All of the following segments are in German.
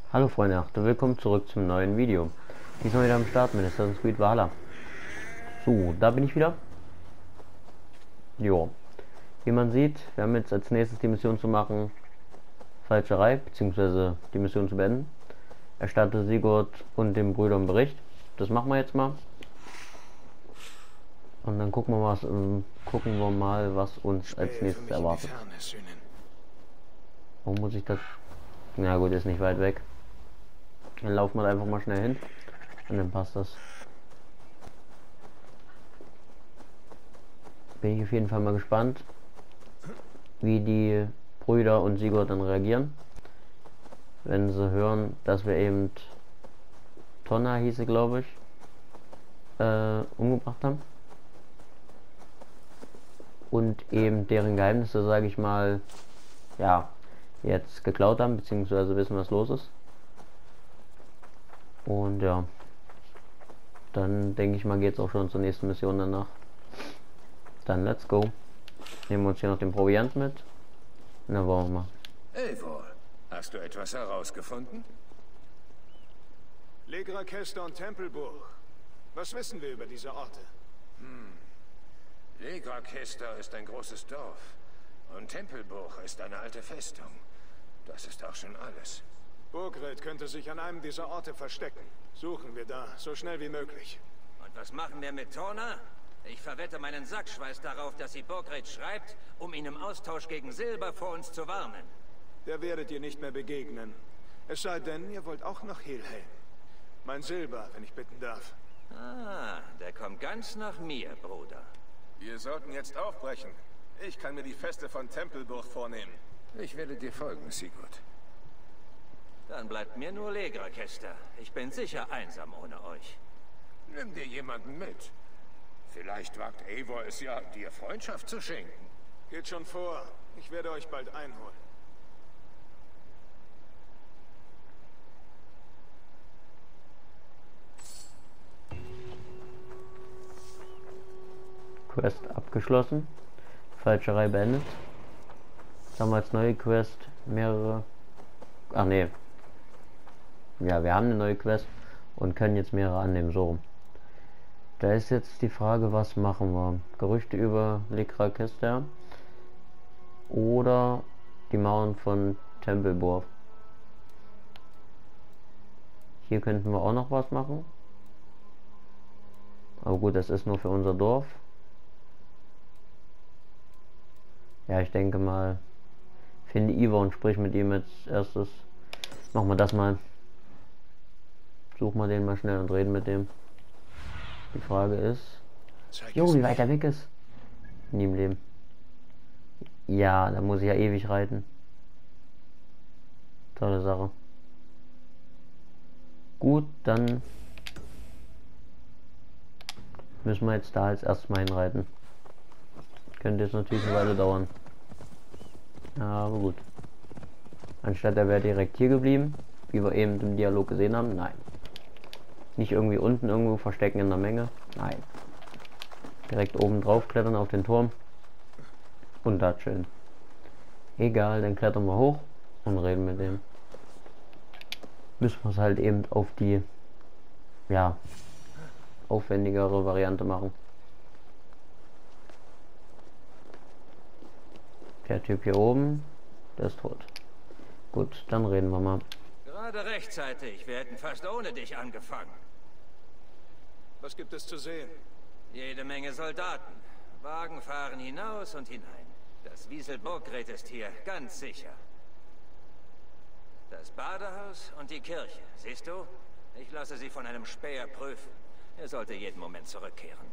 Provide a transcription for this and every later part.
Hallo Freunde, willkommen zurück zum neuen Video. Diesmal wieder am Start mit Assassin's Creed Valhalla. So, da bin ich wieder. Jo. Wie man sieht, wir haben jetzt als nächstes die Mission zu machen, Falscherei, beziehungsweise die Mission zu beenden. Erstatte Sigurd und den Brüdern Bericht. Das machen wir jetzt mal. Und dann gucken wir mal, was uns als nächstes erwartet. Warum muss ich das? Na gut, ist nicht weit weg. Dann laufen wir da einfach mal schnell hin und dann passt das. Bin ich auf jeden Fall mal gespannt, wie die Brüder und Sigurd dann reagieren, wenn sie hören, dass wir eben Tonna hieße, glaube ich, umgebracht haben. Und eben deren Geheimnisse, sage ich mal, ja, jetzt geklaut haben, beziehungsweise wissen, was los ist. Und ja, dann denke ich mal, geht es auch schon zur nächsten Mission danach. Dann let's go. Nehmen wir uns hier noch den Proviant mit. Na, wollen wir mal. Eivor, hast du etwas herausgefunden? Legra, Kester und Tempelburg. Was wissen wir über diese Orte? Legra Kester ist ein großes Dorf. Und Tempelburg ist eine alte Festung. Das ist auch schon alles. Burgred könnte sich an einem dieser Orte verstecken. Suchen wir da, so schnell wie möglich. Und was machen wir mit Tonna? Ich verwette meinen Sackschweiß darauf, dass sie Burgred schreibt, um ihn im Austausch gegen Silber vor uns zu warnen. Der werdet ihr nicht mehr begegnen. Es sei denn, ihr wollt auch nach Helheim. Mein Silber, wenn ich bitten darf. Ah, der kommt ganz nach mir, Bruder. Wir sollten jetzt aufbrechen. Ich kann mir die Feste von Tempelburg vornehmen. Ich werde dir folgen, Sigurd. Dann bleibt mir nur Legra, Kester. Ich bin sicher einsam ohne euch. Nimm dir jemanden mit. Vielleicht wagt Eivor es ja, dir Freundschaft zu schenken. Geht schon vor. Ich werde euch bald einholen. Quest abgeschlossen. Falscherei beendet. Jetzt haben wir als neue Quest mehrere. Ach nee. Ja, wir haben eine neue Quest und können jetzt mehrere annehmen. So. Da ist jetzt die Frage, was machen wir? Gerüchte über Legra Kester oder die Mauern von Tempelburg. Hier könnten wir auch noch was machen. Aber gut, das ist nur für unser Dorf. Ja, ich denke mal, finde Ivor und sprich mit ihm als erstes. Machen wir das mal. Suchen wir den mal schnell und reden mit dem. Die Frage ist, jo, wie weit er weg ist. Nie im Leben. Ja, da muss ich ja ewig reiten. Tolle Sache. Gut, dann müssen wir jetzt da als erstes mal hinreiten. Könnte jetzt natürlich eine Weile dauern. Aber gut. Anstatt er wäre direkt hier geblieben, wie wir eben im Dialog gesehen haben. Nein. Nicht irgendwie unten irgendwo verstecken in der Menge. Nein. Direkt oben drauf klettern auf den Turm. Und da chillen. Egal, dann klettern wir hoch und reden mit dem. Müssen wir es halt eben auf die, ja, aufwendigere Variante machen. Der Typ hier oben, der ist tot. Gut, dann reden wir mal. Gerade rechtzeitig. Wir hätten fast ohne dich angefangen. Was gibt es zu sehen? Jede Menge Soldaten. Wagen fahren hinaus und hinein. Das Wiesel Burgred ist hier, ganz sicher. Das Badehaus und die Kirche, siehst du? Ich lasse sie von einem Späher prüfen. Er sollte jeden Moment zurückkehren.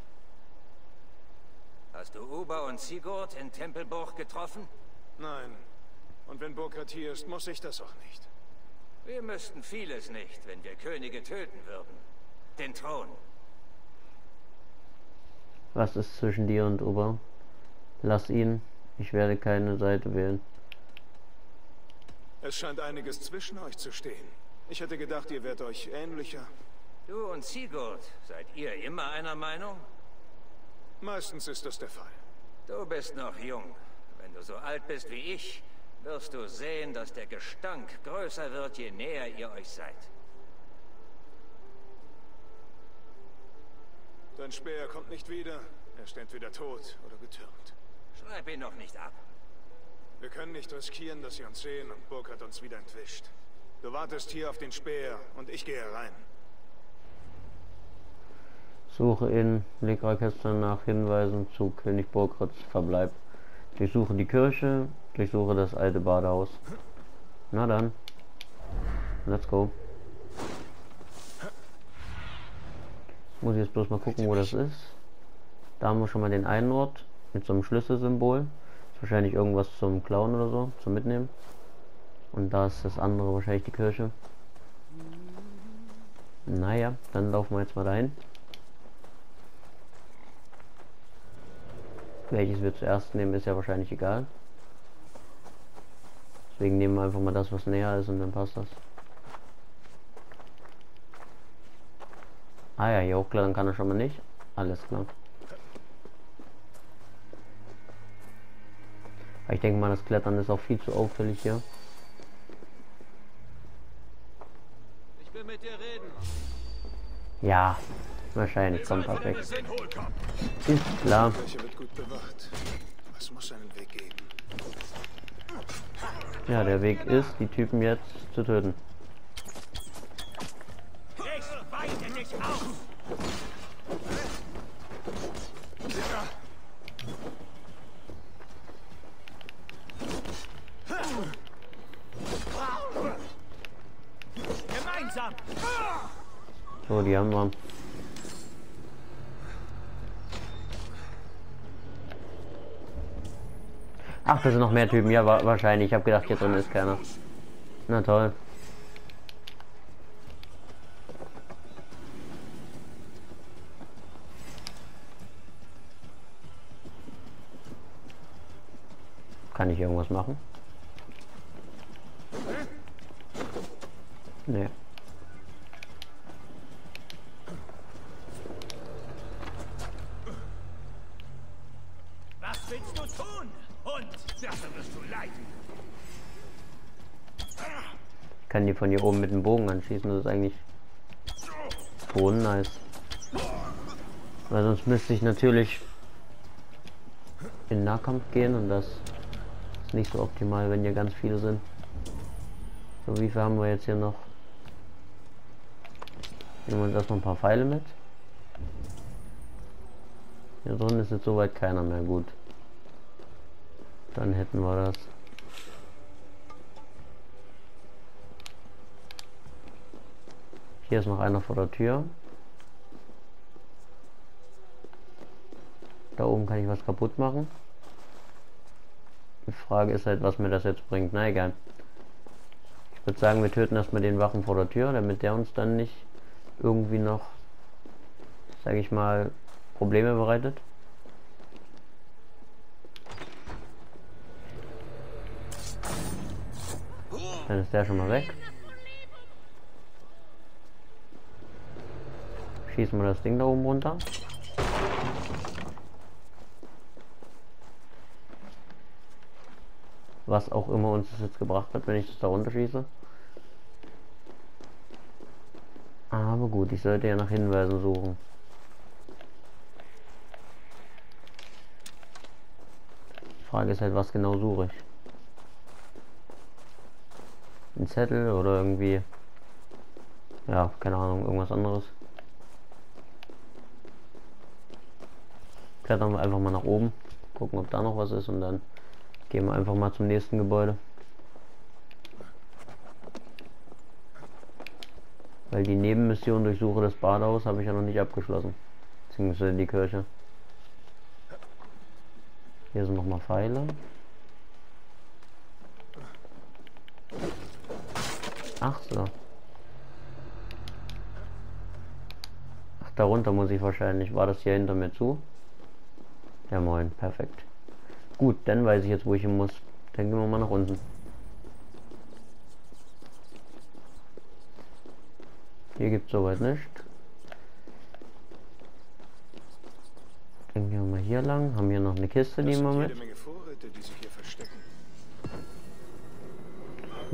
Hast du Uber und Sigurd in Tempelburg getroffen? Nein. Und wenn Burgred hier ist, muss ich das auch nicht. Wir müssten vieles nicht, wenn wir Könige töten würden. Den Thron. Was ist zwischen dir und Uber? Lass ihn. Ich werde keine Seite wählen. Es scheint einiges zwischen euch zu stehen. Ich hätte gedacht, ihr wärt euch ähnlicher. Du und Sigurd, seid ihr immer einer Meinung? Meistens ist das der Fall. Du bist noch jung. Wenn du so alt bist wie ich, wirst du sehen, dass der Gestank größer wird, je näher ihr euch seid. Dein Speer kommt nicht wieder. Er ist entweder tot oder getürmt. Schreib ihn noch nicht ab. Wir können nicht riskieren, dass sie uns sehen und Burkhardt uns wieder entwischt. Du wartest hier auf den Speer und ich gehe rein. Suche in Legrakäster nach Hinweisen zu König Burkhardts Verbleib. Durchsuche die Kirche, durchsuche das alte Badehaus. Na dann, let's go. Muss ich jetzt bloß mal gucken, wo das ist. Da haben wir schon mal den einen Ort mit so einem Schlüsselsymbol. Ist wahrscheinlich irgendwas zum Klauen oder so, zum Mitnehmen. Und da ist das andere wahrscheinlich die Kirche. Naja, dann laufen wir jetzt mal dahin. Welches wir zuerst nehmen, ist ja wahrscheinlich egal. Deswegen nehmen wir einfach mal das, was näher ist, und dann passt das. Ah ja, hier hochklettern kann er schon mal nicht. Alles klar. Aber ich denke mal, das Klettern ist auch viel zu auffällig hier. Ich will mit dir reden. Ja, wahrscheinlich kommt perfekt. Ist klar. Die Kirche wird gut bewacht. Es muss einen Weg geben. Ja, der Weg ist, die Typen jetzt zu töten. Ich weite dich auf! Gemeinsam! So, die haben wir. Ach, da sind noch mehr Typen. Ja, wahrscheinlich. Ich habe gedacht, hier drin ist keiner. Na toll. Kann ich irgendwas machen? Nee. Was willst du tun? Und dafür wirst du leiden. Ich kann die von hier oben mit dem Bogen anschießen. Das ist eigentlich schon nice. Weil sonst müsste ich natürlich in Nahkampf gehen und das ist nicht so optimal, wenn hier ganz viele sind. So, wie viel haben wir jetzt hier noch? Nehmen wir uns erstmal ein paar Pfeile mit. Hier drin ist jetzt soweit keiner mehr. Gut. Dann hätten wir das. Hier ist noch einer vor der Tür. Da oben kann ich was kaputt machen. Die Frage ist halt, was mir das jetzt bringt. Na egal. Ich würde sagen, wir töten erstmal den Wachen vor der Tür, damit der uns dann nicht irgendwie noch, sage ich mal, Probleme bereitet. Dann ist der schon mal weg. Schießen wir das Ding da oben runter. Was auch immer uns das jetzt gebracht hat, wenn ich das da runterschieße. Aber gut, ich sollte ja nach Hinweisen suchen. Die Frage ist halt, was genau suche ich? Ein Zettel oder irgendwie, ja, keine Ahnung, irgendwas anderes. Klettern wir einfach mal nach oben, gucken, ob da noch was ist, und dann gehen wir einfach mal zum nächsten Gebäude. Weil die Nebenmission Durchsuche das Badehaus habe ich ja noch nicht abgeschlossen. Beziehungsweise die Kirche. Hier sind nochmal Pfeile. Ach so. Ach, darunter muss ich wahrscheinlich. War das hier hinter mir zu? Ja moin, perfekt. Gut, dann weiß ich jetzt, wo ich hin muss. Dann gehen wir mal nach unten. Hier gibt es soweit nichts. Dann gehen wir mal hier lang. Haben hier noch eine Kiste, die wir mit. Jede Menge Vorräte, die sich hier verstecken.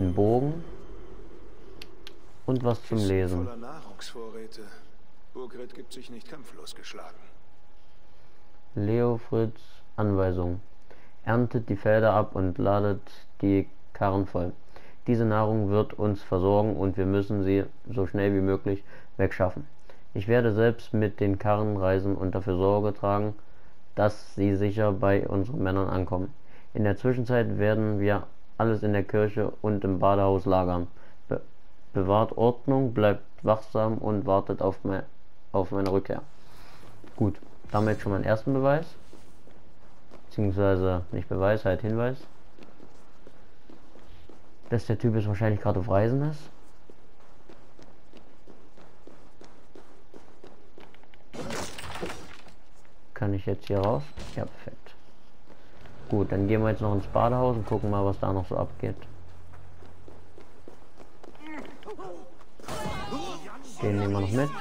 einen Bogen und was zum Kisten Lesen. voller Nahrungsvorräte. Burgred gibt sich nicht kampflos geschlagen. Leofrids Anweisung. Erntet die Felder ab und ladet die Karren voll. Diese Nahrung wird uns versorgen und wir müssen sie so schnell wie möglich wegschaffen. Ich werde selbst mit den Karren reisen und dafür Sorge tragen, dass sie sicher bei unseren Männern ankommen. In der Zwischenzeit werden wir alles in der Kirche und im Badehaus lagern. Bewahrt Ordnung, bleibt wachsam und wartet auf meine Rückkehr. Gut, damit schon mal einen ersten Beweis. Beziehungsweise nicht Beweis, halt Hinweis. Dass der Typ jetzt wahrscheinlich gerade auf Reisen ist. Kann ich jetzt hier raus? Ja, perfekt. Gut, dann gehen wir jetzt noch ins Badehaus und gucken mal, was da noch so abgeht. Den nehmen wir noch mit.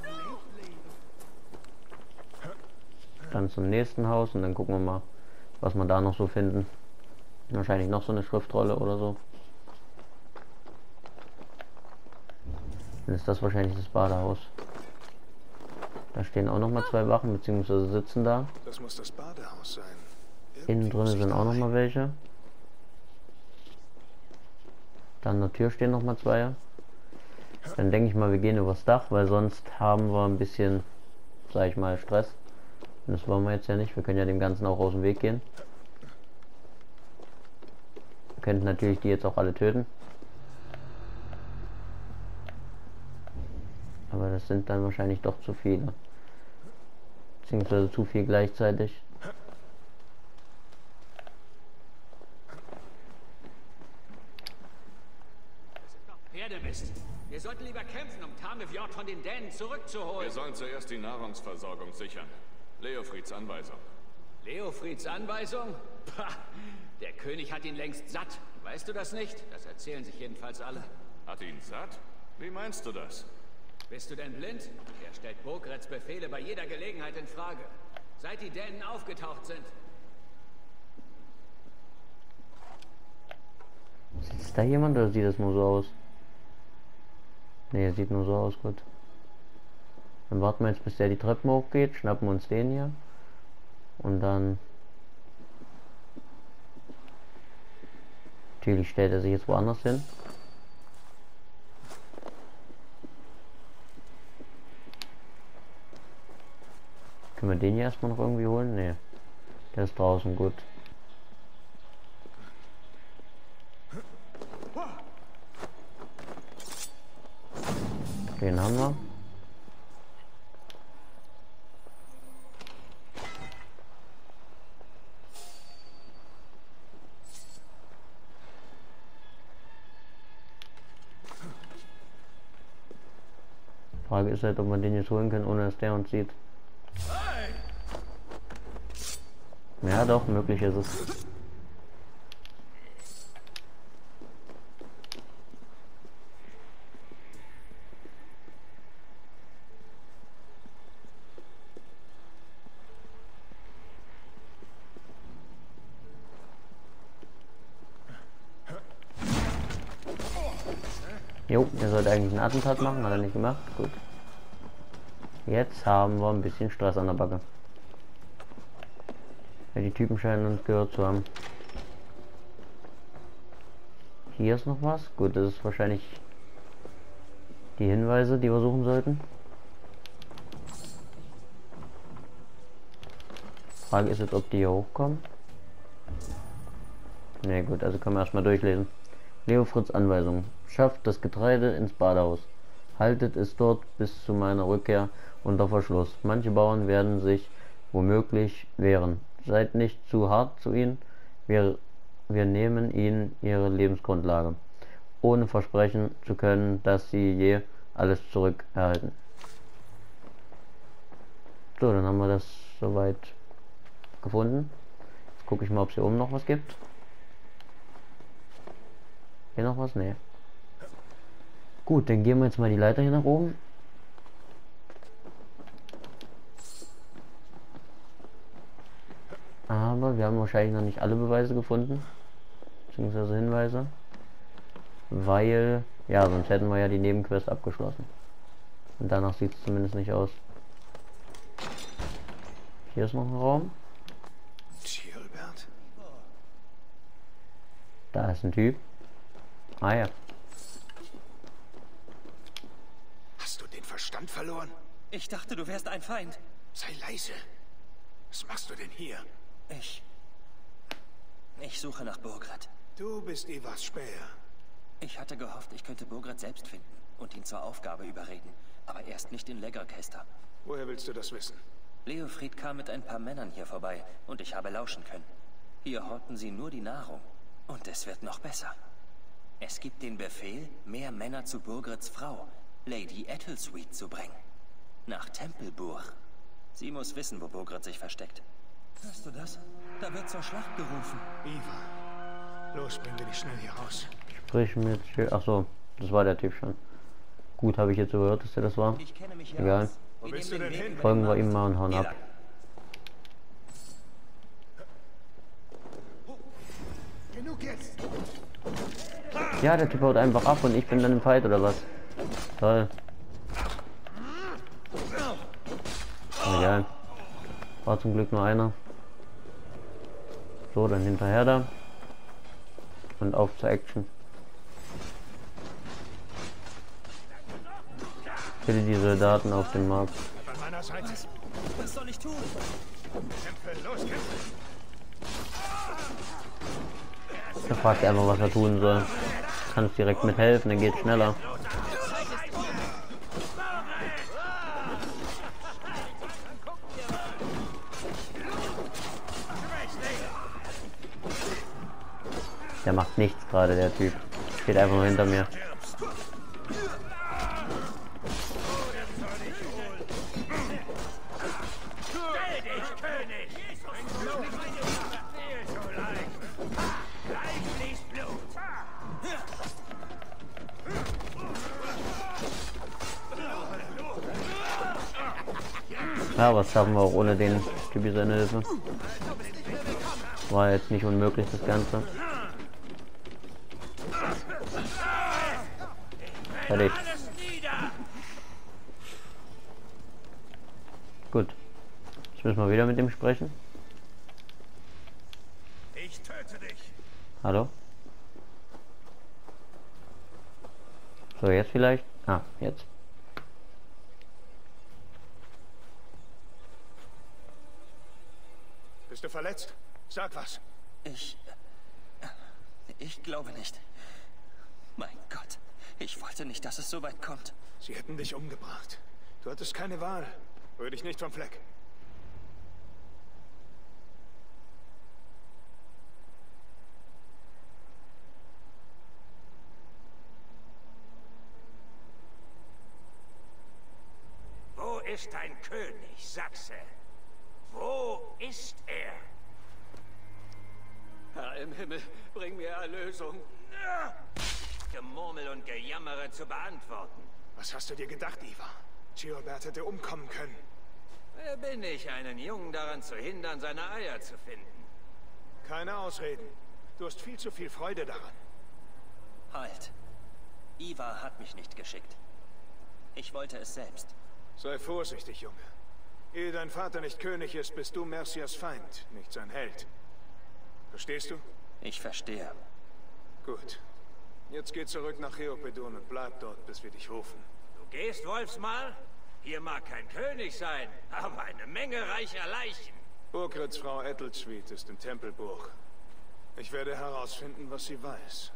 Dann zum nächsten Haus und dann gucken wir mal, was wir da noch so finden. Wahrscheinlich noch so eine Schriftrolle oder so. Dann ist das wahrscheinlich das Badehaus. Da stehen auch noch mal 2 Wachen, beziehungsweise sitzen da. Das muss das Badehaus sein. Innen drin sind auch noch mal welche. Dann an der Tür stehen noch mal 2. Dann denke ich mal, wir gehen übers Dach, weil sonst haben wir ein bisschen, sag ich mal, Stress. Und das wollen wir jetzt ja nicht. Wir können ja dem Ganzen auch aus dem Weg gehen. Wir könnten natürlich die jetzt auch alle töten. Aber das sind dann wahrscheinlich doch zu viele. Beziehungsweise zu viel gleichzeitig. Pferdemist. Wir sollten lieber kämpfen, um Tamifjord von den Dänen zurückzuholen. Wir sollen zuerst die Nahrungsversorgung sichern. Leofrids Anweisung. Leofrids Anweisung? Pah, der König hat ihn längst satt. Weißt du das nicht? Das erzählen sich jedenfalls alle. Hat ihn satt? Wie meinst du das? Bist du denn blind? Er stellt Burgreds Befehle bei jeder Gelegenheit in Frage. Seit die Dänen aufgetaucht sind. Ist da jemand oder sieht das nur so aus? Ne, sieht nur so aus, gut. Dann warten wir jetzt, bis der die Treppen hochgeht, schnappen uns den hier. Und dann... Natürlich stellt er sich jetzt woanders hin. Können wir den hier erstmal noch irgendwie holen? Ne. Der ist draußen, gut. Den haben wir. Frage ist halt, ob wir den jetzt holen können, ohne dass der uns sieht. Ja doch, möglich ist es. Jo, der sollte eigentlich ein Attentat machen, hat er nicht gemacht. Gut. Jetzt haben wir ein bisschen Stress an der Backe. Ja, die Typen scheinen uns gehört zu haben. Hier ist noch was. Gut, das ist wahrscheinlich die Hinweise, die wir suchen sollten. Frage ist jetzt, ob die hier hochkommen. Ne, gut, also können wir erstmal durchlesen. Leofrids Anweisung. Schafft das Getreide ins Badehaus. Haltet es dort bis zu meiner Rückkehr unter Verschluss. Manche Bauern werden sich womöglich wehren. Seid nicht zu hart zu ihnen. Wir nehmen ihnen ihre Lebensgrundlage, ohne versprechen zu können, dass sie je alles zurückerhalten. So, dann haben wir das soweit gefunden. Jetzt gucke ich mal, ob es hier oben noch was gibt. Hier noch was? Nee. Gut, dann gehen wir jetzt mal die Leiter hier nach oben. Aber wir haben wahrscheinlich noch nicht alle Beweise gefunden. Beziehungsweise Hinweise. Weil, ja, sonst hätten wir ja die Nebenquest abgeschlossen. Und danach sieht es zumindest nicht aus. Hier ist noch ein Raum. Gilbert? Da ist ein Typ. Ah ja. Hast du den Verstand verloren? Ich dachte, du wärst ein Feind. Sei leise. Was machst du denn hier? Ich suche nach Burgred. Du bist Ivars Späher. Ich hatte gehofft, ich könnte Burgred selbst finden und ihn zur Aufgabe überreden. Aber erst nicht in Legercaster. Woher willst du das wissen? Leofried kam mit ein paar Männern hier vorbei und ich habe lauschen können. Hier horten sie nur die Nahrung. Und es wird noch besser. Es gibt den Befehl, mehr Männer zu Burgreds Frau, Lady Ethelsuite, zu bringen. Nach Tempelburg. Sie muss wissen, wo Burgred sich versteckt. Hörst du das? Da wird zur Schlacht gerufen. Ivar. Los, bring dich schnell hier raus. Sprich mit... Ach so, das war der Typ schon. Gut, habe ich jetzt so gehört, dass der das war. Ich kenne mich hier Egal. aus. Wo willst du denn hin? Folgen wir ihm mal und hauen ab. Genug jetzt. Ja, der Typ haut einfach ab und ich bin dann im Fight oder was? Toll. Egal. War zum Glück nur einer. So, dann hinterher da. Und auf zur Action. Bitte die Soldaten auf dem Markt. An meiner Seite. Was soll ich tun? Kämpfe, los, kämpfe. Er fragt einfach, was er tun soll. Kannst direkt mithelfen, dann geht's schneller. Der macht nichts gerade, der Typ. Steht einfach nur hinter mir. Ja, was schaffen wir auch ohne den Typ seine Hilfe. War jetzt nicht unmöglich, das Ganze. Fertig. Gut. Jetzt müssen wir wieder mit ihm sprechen. Ich töte dich. Hallo? So, jetzt vielleicht? Ah, jetzt. Bist du verletzt? Sag was. Ich glaube nicht. Mein Gott, ich wollte nicht, dass es so weit kommt. Sie hätten dich umgebracht. Du hattest keine Wahl. Rühr dich nicht vom Fleck. Wo ist dein König, Sachse? Wo ist er? Herr im Himmel, bring mir Erlösung. Gemurmel und Gejammere zu beantworten. Was hast du dir gedacht, Ivar? Gilbert hätte umkommen können. Wer bin ich, einen Jungen daran zu hindern, seine Eier zu finden? Keine Ausreden. Du hast viel zu viel Freude daran. Halt. Ivar hat mich nicht geschickt. Ich wollte es selbst. Sei vorsichtig, Junge. Ehe dein Vater nicht König ist, bist du Mercias Feind, nicht sein Held. Verstehst du? Ich verstehe. Gut. Jetzt geh zurück nach Cheopedon und bleib dort, bis wir dich rufen. Du gehst, Wolfsmal? Hier mag kein König sein, aber eine Menge reicher Leichen. Burgreds Frau Ethelsuite ist in Tempelburg. Ich werde herausfinden, was sie weiß.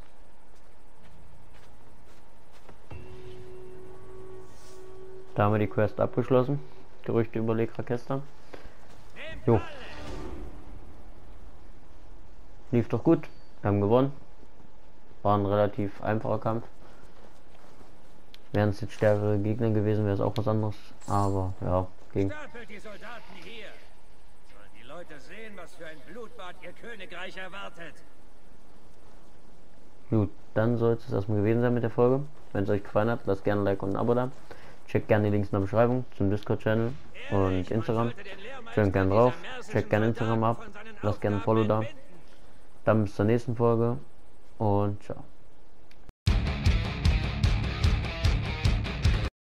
Da haben wir die Quest abgeschlossen. Gerüchte über Legercaster. Jo. Lief doch gut. Wir haben gewonnen. War ein relativ einfacher Kampf. Wären es jetzt stärkere Gegner gewesen, wäre es auch was anderes. Aber ja, ging. Stapelt die Soldaten hier. Sollen die Leute sehen, was für ein Blutbad ihr Königreich erwartet. Gut, dann soll es erstmal gewesen sein mit der Folge. Wenn es euch gefallen hat, lasst gerne ein Like und ein Abo da. Checkt gerne die Links in der Beschreibung zum Discord-Channel und Instagram. Schön gerne drauf. Checkt gerne Instagram ab. Lasst gerne ein Follow da. Dann bis zur nächsten Folge und ciao.